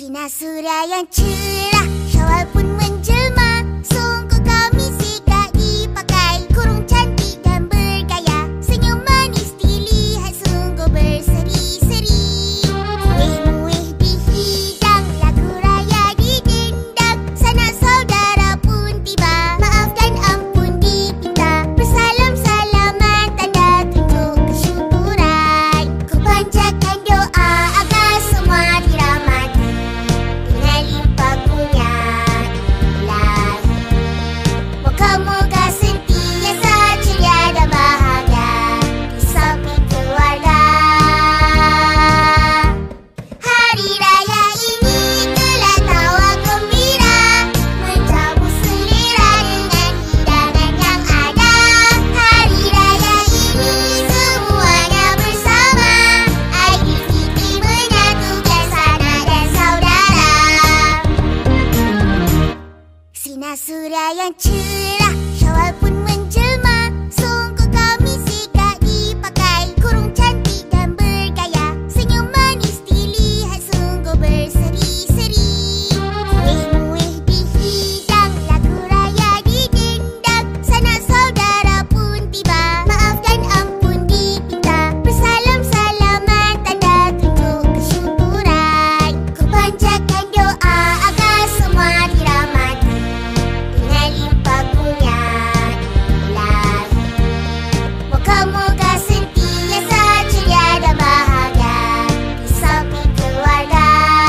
Sinar surya yang cerah, syawal pun menjelma. Sungguh kami sikap dipakai, kurung cantik dan bergaya. Senyum manis dilihat sungguh berseri-seri. Kuih-muih dihidang, lagu raya didendang. Sanak saudara pun tiba, maaf dan ampun dipinta. Bersalam-salaman tanda tunjuk kesyukuran. Ku panjatkan doa agar semua dirahmati dengan limpah kurnia Ilahi. Moga-moga sentiasa ceria dan bahagia di samping keluarga. Hari raya ini telah tawa gembira, menjamu selera dengan hidangan yang ada. Hari raya ini semuanya bersama, Aidilfitri menyatukan sanak dan saudara. Sinar surya yang cerah, syawal pun menjelma. Sungguh kami sikap dipakai, kurung cantik dan bergaya. Senyum manis dilihat sungguh berseri-seri. Kuih-muih dihidang, lagu raya didendang. Sanak saudara pun tiba, maaf dan ampun dipinta. Bersalam-salaman tanda tunjuk kesyukuran. Ku panjatkan doa agar semua dirahmati dengan limpah kurnia Ilahi. Moga-moga sentiasa ceria dan bahagia di samping keluarga.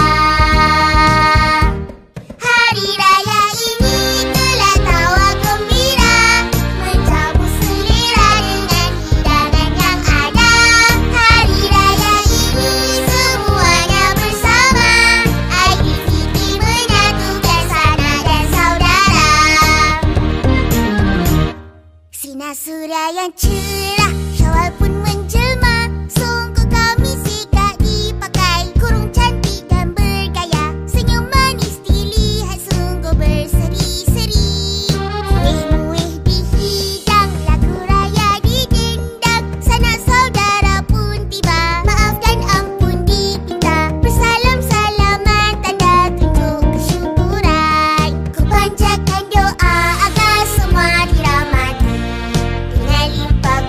Hari raya ini telah tawa gembira, menjamu selera dengan hidangan yang ada. Hari raya ini semuanya bersama, Aidilfitri menyatukan sanak dan saudara. Sinar surya yang cerah, syawal pun menjelma. Sungguh kami sikap dipakai, kurung cantik dan bergaya. Senyum manis dilihat sungguh berseri-seri. Kuih-muih dihidang, lagu raya didendang. Sanak saudara pun tiba, maaf dan ampun dipinta. Bersalam-salaman tanda tunjuk kesyukuran. Ku panjatkan doa agar semua dirahmati dengan limpah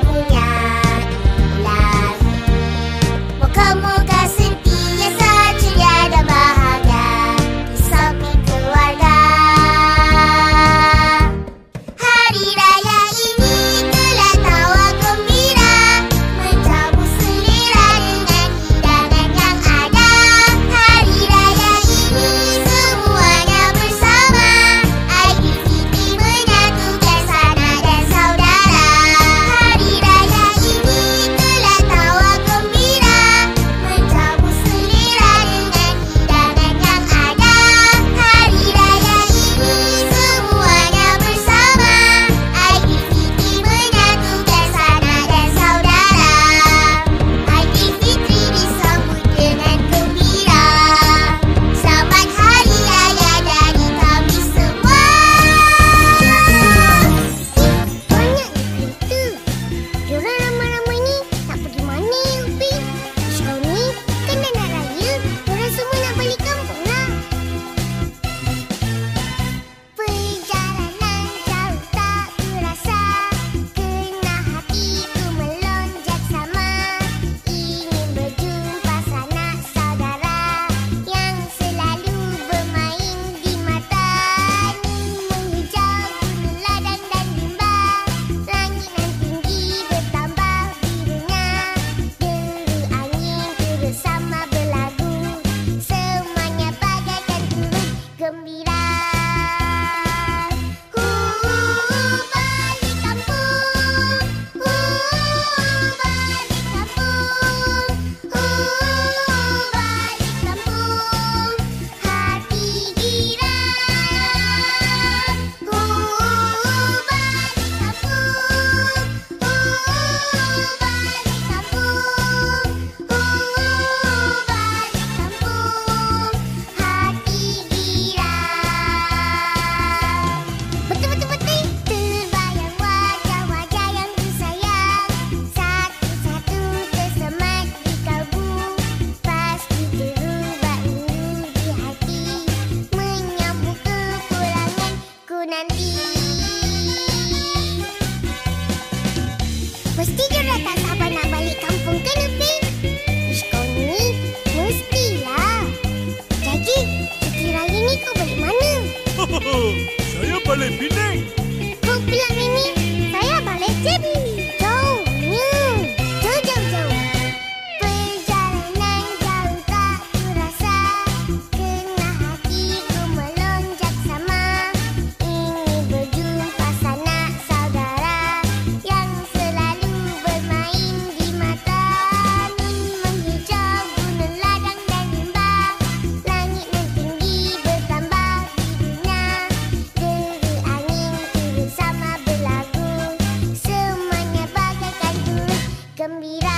balik Penang. Kumpulan Mimi, saya balik JB. Jauh, jauh, jauh, jauh. Perjalanan jauh tak kurasa, kena hatiku melonjak sama. Ingin berjumpa sanak saudara yang selalu bermain di mata. Nun menghijau gunung ladang dan limbah, langit nan tinggi bertambah birunya. Deru angin turun sama berlagu, semuanya bagaikan turut gembira.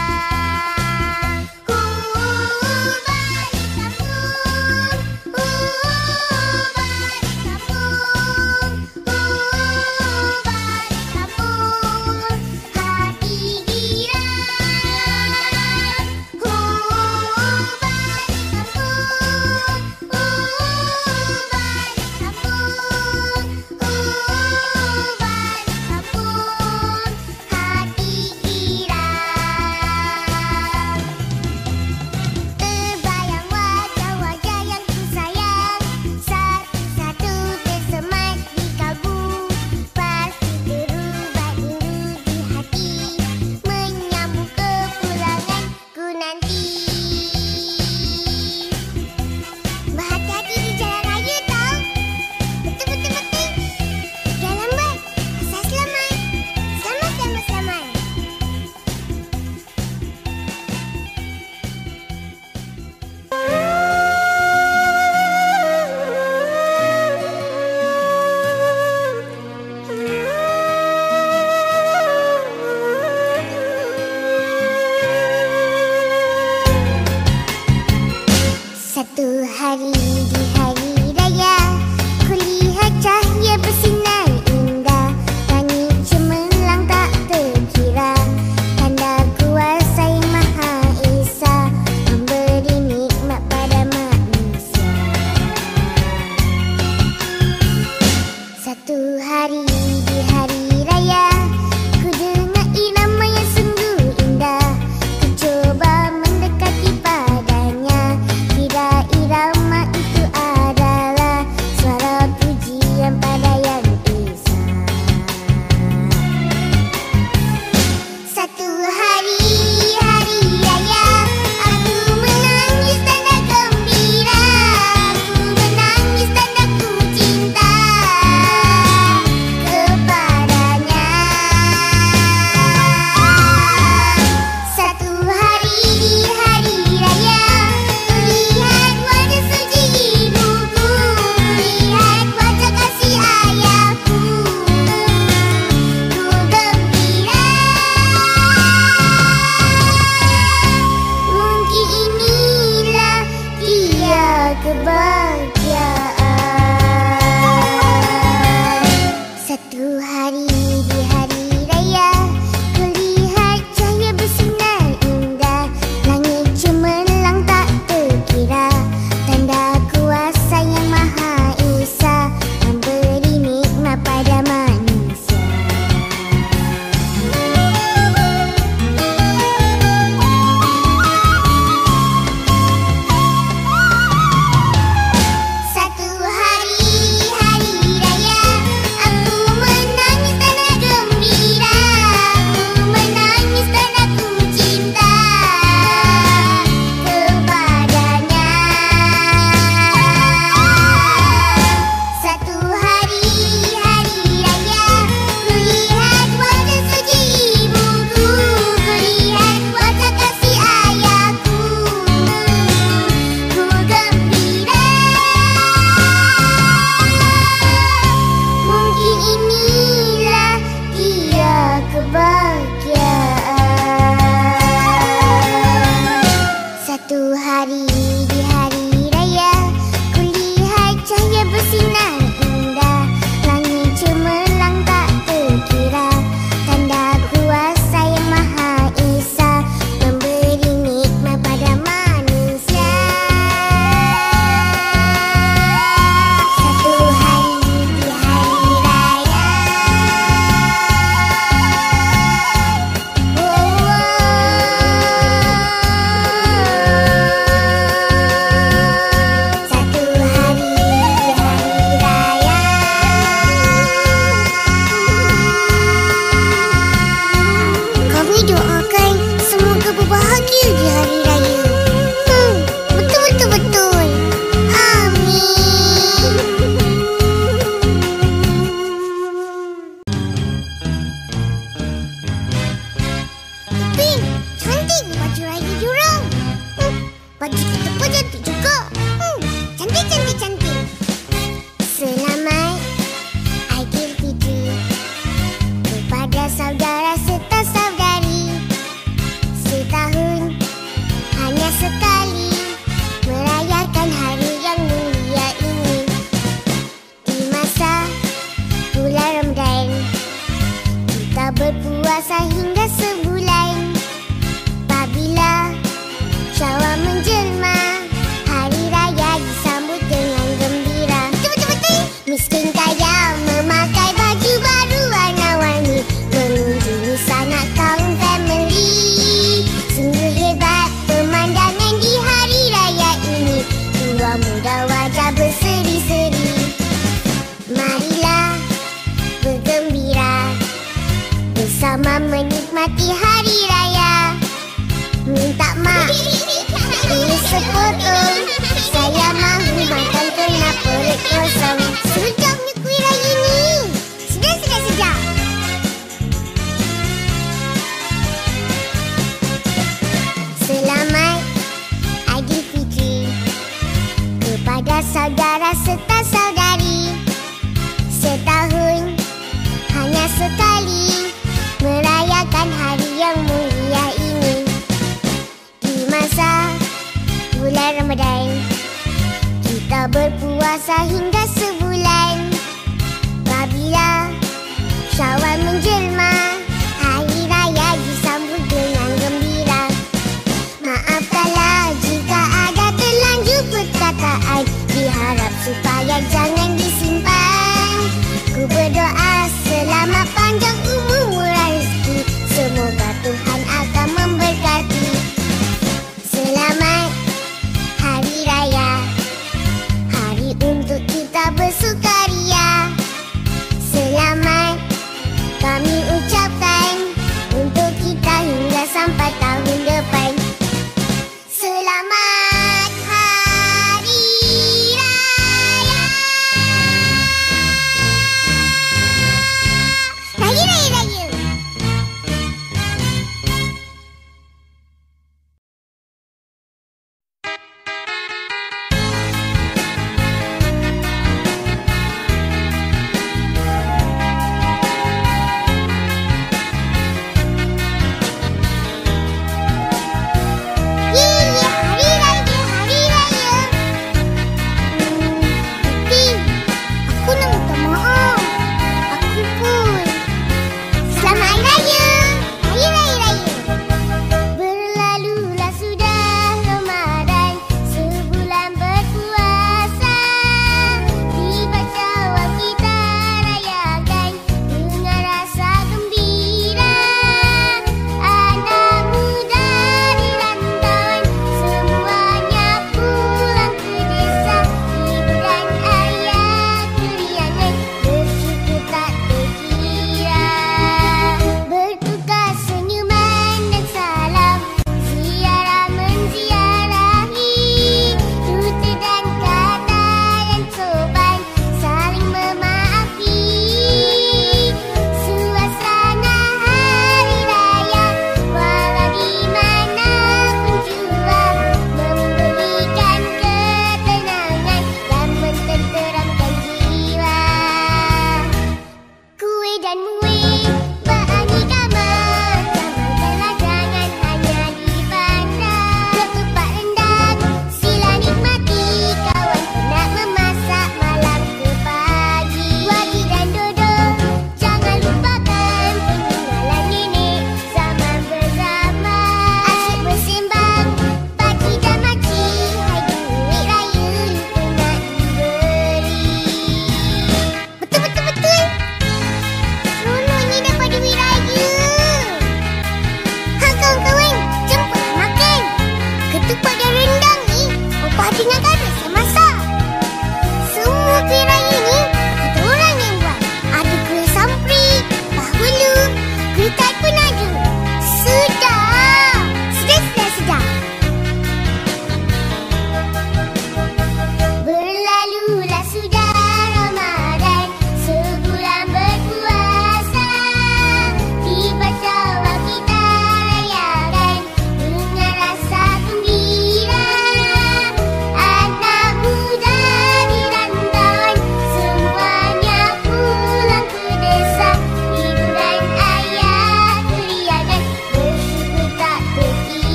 Balik kampung, balik kampung, balik kampung, hati girang. Balik kampung, balik kampung, balik kampung, hati girang. Terbayang wajah-wajah yang ku sayang, satu-satu tersemat di kalbu. Pasti terubah rindu di hati, menyambut kepulangan ku nanti. Berhati-hati di jalan raya tau. Betul-betul penting. Jangan lambat. Asal selamat. Selamat, selamat, selamat. Satu hari di hari raya, kulihat cahaya bersinar indah, langit cemerlang tak terkira, tanda kuasa yang Maha Esa memberi nikmat pada manusia. Satu hari di hari raya, ku dengar irama yang sungguh indah. Ku coba mendekati padanya, kira irama itu adalah suara pujian pada Yang Esa. Satu hari hari raya, aku menangis tanda gembira, aku menangis tanda ku cinta kepadanya. Satu hari di hari raya, kulihat wajah suci ibuku, lihat wajah kasih ayahku, ku gembira. Mungkin inilah dia kebahagiaan. Satu hari di hari raya, kulihat cahaya bersinar indah, langit cemerlang tak terkira, tanda kuasa yang Maha Esa memberi nikmat pada manusia. Satu kosong. Sejaknya kuih raya ni. Sedap. Selamat Aidilfitri kepada saudara serta saudari. Setahun hanya sekali merayakan hari yang mulia ini. Di masa bulan Ramadan kita berpuasa hingga sebulan. Apabila Syawal menjelma, hari raya disambut dengan gembira. Maafkanlah jika ada terlanjur perkataan, diharap supaya jangan disimpan. Ku berdoa selamat panjang umur murah rezeki, semoga Tuhan akan memberkati. Selamat Hari Raya, hari untuk kita bersukaria. Selamat kami ucapkan untuk kita hingga sampai tahun depan. Selamat Hari Raya.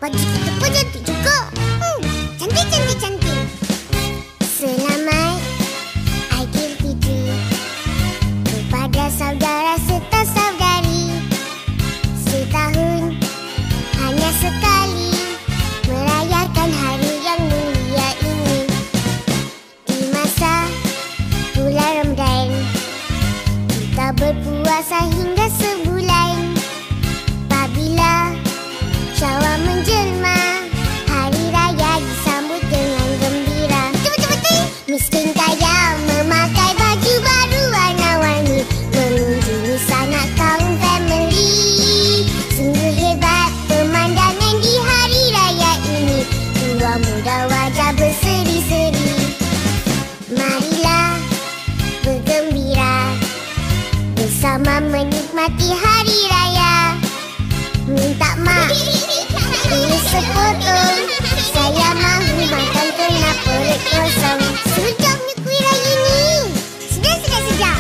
Baju kita pun cantik juga. Cantik, cantik, cantik. Selamat Aidilfitri kepada saudara serta saudari. Setahun hanya sekali merayakan hari yang mulia ini. Di masa bulan Ramadan kita berpuasa hingga sebulan. Apabila Syawal menjelma, hari raya disambut dengan gembira. Betul-betul. Miskin kaya memakai baju baru warna-warni, mengunjungi sanak kaum family. Sungguh hebat pemandangan di hari raya ini. Tua muda wajah berseri-seri. Marilah bergembira bersama menikmati hari raya. Minta mak tulis sepotong, saya mahu makan kena perut kosong. Sedapnya kuih raya ni. Sedap.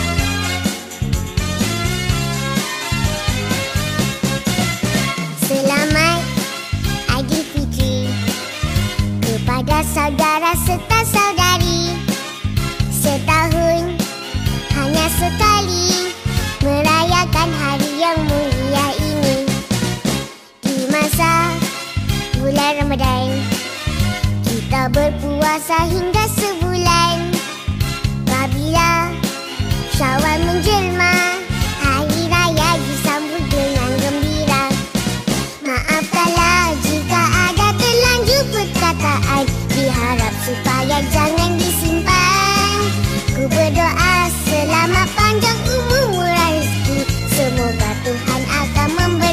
Selamat Aidilfitri kepada saudara serta saudari. Setahun hanya sekali merayakan hari yang mulia ini. Di masa bulan Ramadan kita berpuasa hingga sebulan. Apabila Syawal menjelma, hari raya disambut dengan gembira. Maafkanlah jika ada terlanjur perkataan, diharap supaya jangan disimpan. Ku berdoa selamat panjang umur murah rezeki, semoga Tuhan akan memberi